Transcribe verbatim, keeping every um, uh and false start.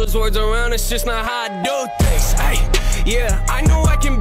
those words around, it's just not how I do things. Ay, yeah, I know I can